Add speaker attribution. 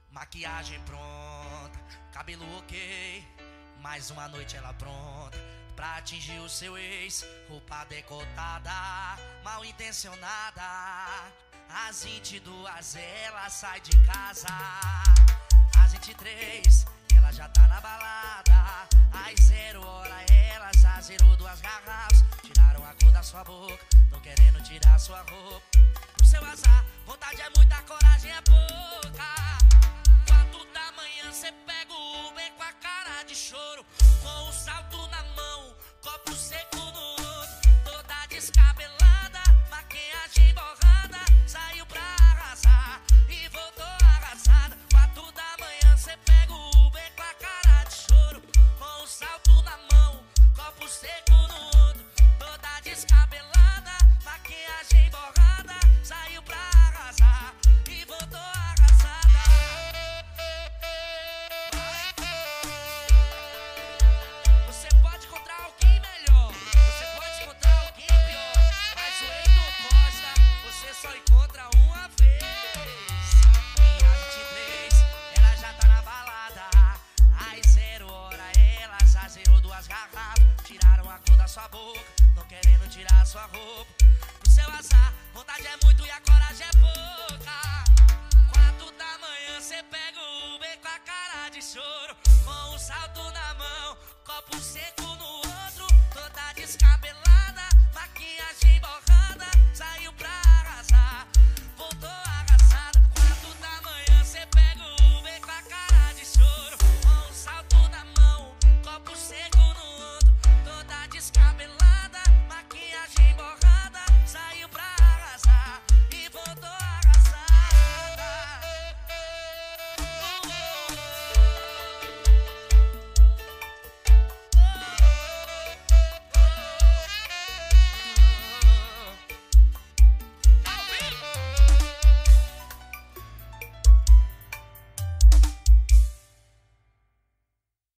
Speaker 1: Maquiagem pronta, cabelo ok. Mais uma noite ela pronta pra atingir o seu ex. Roupa decotada, mal intencionada. Às 22 ela sai de casa. Às 23 ela já tá na balada. Às 0 hora ela já zerou 2 garrafas. Tiraram a cor da sua boca, tão querendo tirar sua roupa. Pro seu azar, vontade é muita, coragem é pouca. 4 da manhã cê pega o Uber com a cara de choro, com o salto na mão, copo seco no outro. Toda descabelada, maquiagem borrada, saiu pra arrasar e voltou arrasada. 4 da manhã cê pega o Uber com a cara de choro, com o salto na mão, copo seco no outro. Toda descabelada, maquiagem borrada, saiu pra arrasar e voltou arrasada. Você pode encontrar alguém melhor, você pode encontrar alguém pior, mas o Heitor Costa você só encontra uma vez. E às 23 ela já tá na balada. Às 0 hora ela já zerou 2 garrafas. Tiraram a cor da sua boca, tão querendo tirar sua roupa. Pro seu azar, vontade é